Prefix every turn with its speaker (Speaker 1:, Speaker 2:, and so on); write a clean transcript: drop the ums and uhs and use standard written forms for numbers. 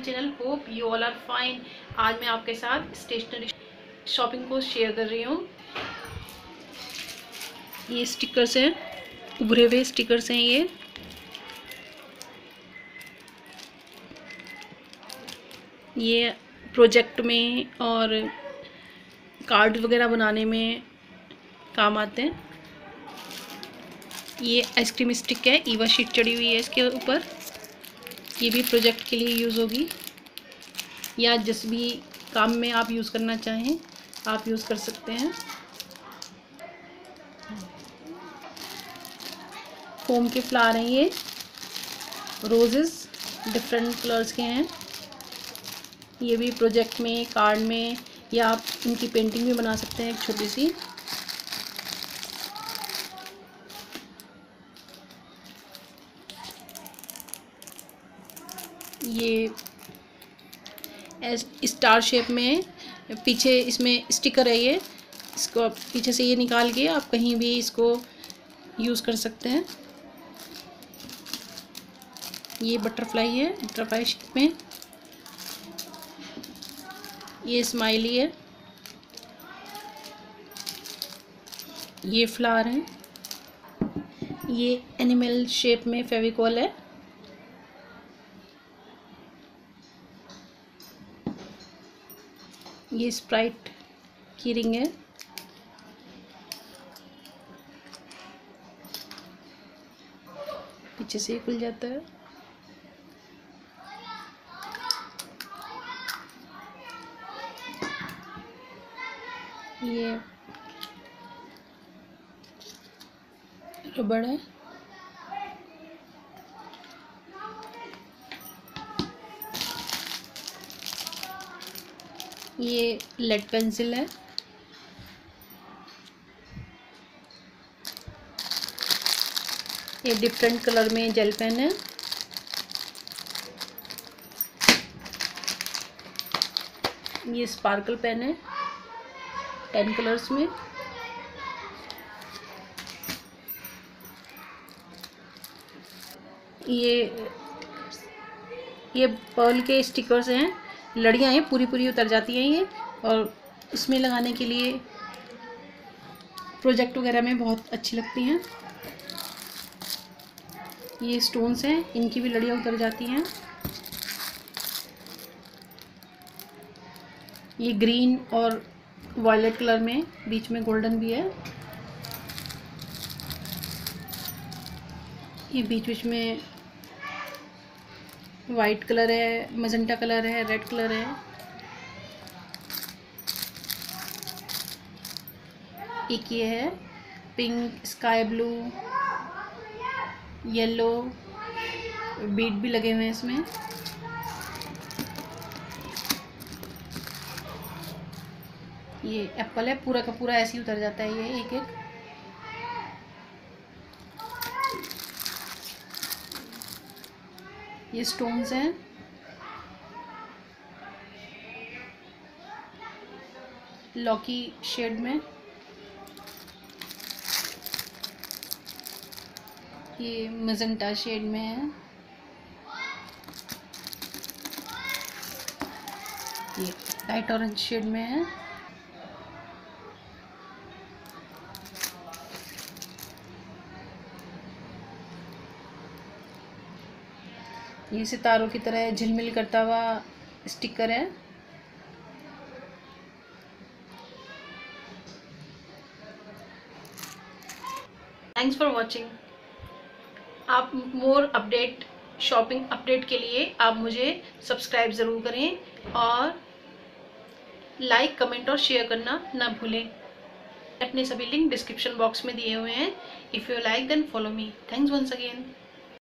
Speaker 1: Channel, hope you all are fine. आज मैं आपके साथ स्टेशनरी शॉपिंग को शेयर कर रही हूँ। ये स्टिकर्स हैं, उभरे हुए स्टिकर्स हैं। ये प्रोजेक्ट में और कार्ड वगैरह बनाने में काम आते हैं। ये आइसक्रीम स्टिक है, ईवा शीट चढ़ी हुई है इसके ऊपर। ये भी प्रोजेक्ट के लिए यूज़ होगी या जिस भी काम में आप यूज़ करना चाहें आप यूज़ कर सकते हैं। फोम के फ्लावर हैं, ये रोजेस डिफरेंट कलर्स के हैं। ये भी प्रोजेक्ट में, कार्ड में, या आप इनकी पेंटिंग भी बना सकते हैं एक छोटी सी। ये स्टार शेप में पीछे इसमें स्टिकर है। ये इसको पीछे से ये निकाल के आप कहीं भी इसको यूज़ कर सकते हैं। ये बटरफ्लाई है, बटरफ्लाई शेप में। ये स्माइली है। ये फ्लावर है। ये एनिमल शेप में फेविकॉल है। ये स्प्राइट की रिंग है। पीछे से खुल जाता है। ये रबड़ है। ये लेड पेंसिल है। ये डिफरेंट कलर में जेल पेन है। ये स्पार्कल पेन है 10 कलर्स में। ये पर्ल के स्टिकर्स हैं, लड़ियाँ हैं, पूरी पूरी उतर जाती हैं ये, और इसमें लगाने के लिए प्रोजेक्ट वगैरह में बहुत अच्छी लगती हैं। ये स्टोन्स हैं, इनकी भी लड़ियाँ उतर जाती हैं। ये ग्रीन और वायलेट कलर में, बीच में गोल्डन भी है। ये बीच बीच में वाइट कलर है, मजेंटा कलर है, रेड कलर है। एक ये है pink, sky blue, yellow, bead भी लगे हुए हैं इसमें। ये एप्पल है, पूरा का पूरा ऐसे ही उतर जाता है ये एक एक। ये स्टोन्स हैं। लॉकी शेड में। ये मजेंटा शेड में है। ये लाइट ऑरेंज शेड में है। ये सितारों की तरह झिलमिल करता हुआ स्टिकर है। Thanks for watching. आप मोर अपडेट, शॉपिंग अपडेट के लिए आप मुझे सब्सक्राइब ज़रूर करें और लाइक, कमेंट और शेयर करना ना भूलें। अपने सभी लिंक डिस्क्रिप्शन बॉक्स में दिए हुए हैं। If you like then follow me. Thanks once again.